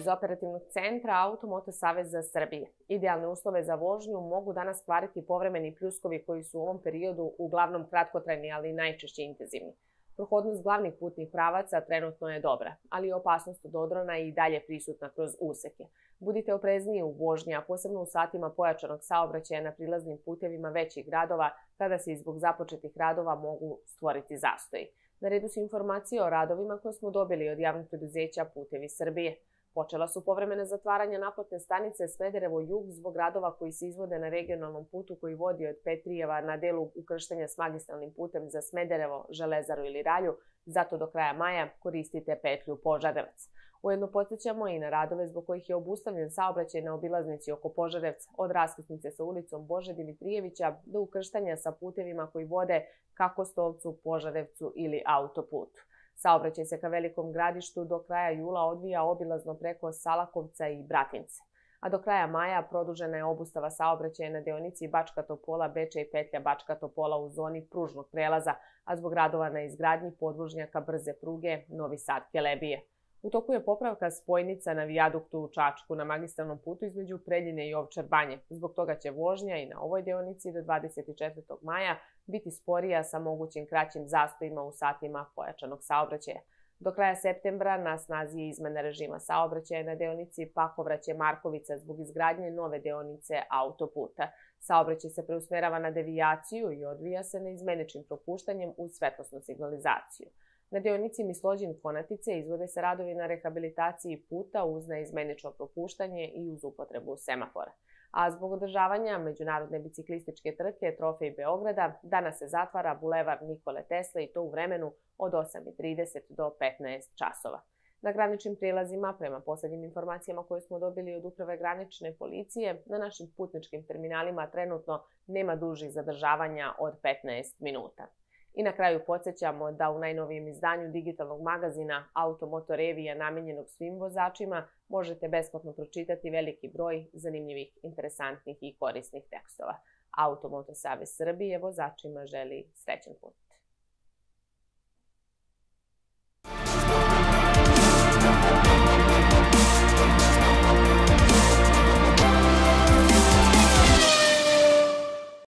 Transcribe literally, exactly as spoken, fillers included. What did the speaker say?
iz operativnog centra Automoto Saveza Srbije. Idealne uslove za vožnju mogu danas kvariti povremeni pljuskovi koji su u ovom periodu uglavnom kratkotrajni, ali i najčešće intenzivni. Prohodnost glavnih putnih pravaca trenutno je dobra, ali je opasnost od odrona i dalje prisutna kroz useke. Budite oprezniji u vožnji, a posebno u satima pojačanog saobraćaja na prilaznim putevima većih gradova, kada se i zbog započetih radova mogu stvoriti zastoji. Na redu su informacije o radovima koje smo dobili od javnog preduzeća Putevi Srbije. Počela su povremena zatvaranja naplatne stanice Smederevo Jug zbog radova koji se izvode na regionalnom putu koji vodi od Petrijeva na delu ukrštanja s magistralnim putem za Smederevo, Železaru ili Ralju, zato do kraja maja koristite petlju Požarevac. Ujedno podsjećamo i na radove zbog kojih je obustavljen saobraćaj na obilaznici oko Požarevca od raskrsnice sa ulicom Bože Dimitrijevića do ukrštanja sa putevima koji vode ka Kostolcu, Požarevcu ili autoputu. Saobraćaj se ka Velikom Gradištu do kraja jula odvija obilazno preko Salakovca i Bratince, a do kraja maja produžena je obustava saobraćaja na deonici Bačka Topola, Bečej petlja Bačka Topola u zoni pružnog prelaza, a zbog radova na izgradnji podvožnjaka brze pruge Novi Sad-Kelebije. U toku je popravka spojnica na vijaduktu u Čačku na magistralnom putu između Preljine i Ovčar Banje. Zbog toga će vožnja i na ovoj deonici do dvadeset četvrtog maja biti sporija sa mogućim kraćim zastojima u satima pojačanog saobraćaja. Do kraja septembra na snazi je izmena režima saobraćaja na deonici Pakovraće-Markovica zbog izgradnje nove deonice autoputa. Saobraćaj se preusmerava na devijaciju i odvija se neizmeničnim propuštanjem uz svetlosnu signalizaciju. Na deonici Mislođin-Konatice izvode se radovi na rehabilitaciji puta uz neizmenično propuštanje i uz upotrebu semafora. A zbog održavanja međunarodne biciklističke trke Trofej Beograda danas se zatvara bulevar Nikole Tesle i to u vremenu od osam i trideset do petnaest časova. Na graničnim prilazima, prema poslednjim informacijama koje smo dobili od Uprave granične policije, na našim putničkim terminalima trenutno nema dužih zadržavanja od petnaest minuta. I na kraju podsjećamo da u najnovijem izdanju digitalnog magazina Automoto Revija namenjenog svim vozačima možete besplatno pročitati veliki broj zanimljivih, interesantnih i korisnih tekstova. Automoto Savez Srbije vozačima želi srećan put.